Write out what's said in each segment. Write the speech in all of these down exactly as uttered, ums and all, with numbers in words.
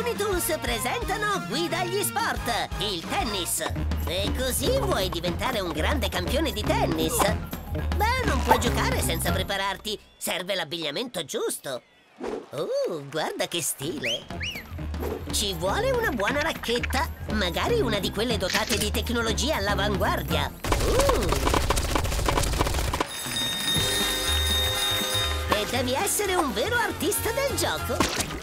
Looney Tunes presentano Guida agli Sport, il tennis. E così vuoi diventare un grande campione di tennis? Beh, non puoi giocare senza prepararti. Serve l'abbigliamento giusto. Uh, guarda che stile. Ci vuole una buona racchetta, magari una di quelle dotate di tecnologia all'avanguardia. Uh. E devi essere un vero artista del gioco.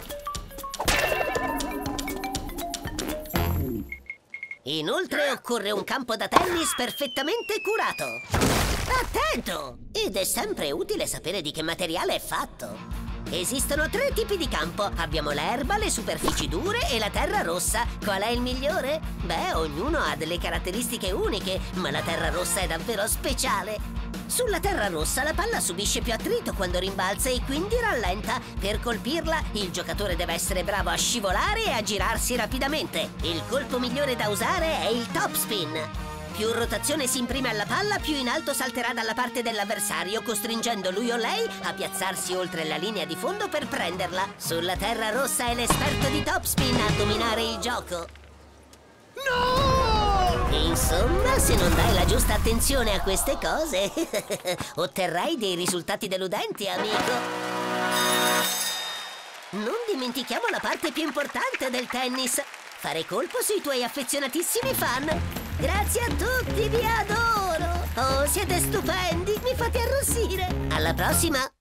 Inoltre occorre un campo da tennis perfettamente curato. Attento! Ed è sempre utile sapere di che materiale è fatto. Esistono tre tipi di campo. Abbiamo l'erba, le superfici dure e la terra rossa. Qual è il migliore? Beh, ognuno ha delle caratteristiche uniche, ma la terra rossa è davvero speciale. Sulla terra rossa la palla subisce più attrito quando rimbalza e quindi rallenta. Per colpirla, il giocatore deve essere bravo a scivolare e a girarsi rapidamente. Il colpo migliore da usare è il topspin. Più rotazione si imprime alla palla, più in alto salterà dalla parte dell'avversario, costringendo lui o lei a piazzarsi oltre la linea di fondo per prenderla. Sulla terra rossa è l'esperto di topspin a dominare il gioco. No! Insomma, se non dai la giusta attenzione a queste cose, otterrai dei risultati deludenti, amico. Non dimentichiamo la parte più importante del tennis: fare colpo sui tuoi affezionatissimi fan. Grazie a tutti, vi adoro! Oh, siete stupendi, mi fate arrossire! Alla prossima!